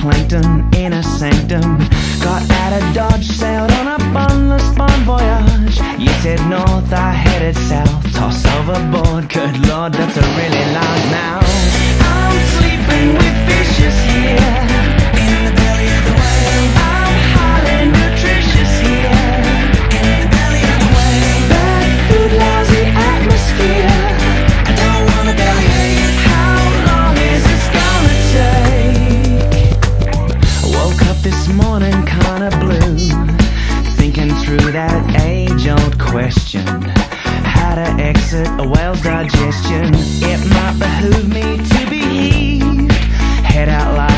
plankton in a sanctum. Got out of Dodge, sailed on a bunless bon voyage. You said north, I headed south. Toss overboard, good lord, that's a really loud mouth. I'm sleeping with fishes here in the belly of the whale. I'm highly nutritious here in the belly of the whale. Bad food, lousy atmosphere, I don't want a bellyache. How long is this gonna take? I woke up this morning kinda blue, thinking through that age-old question, how to exit a whale's digestion. It might behoove me to be heaved, head out like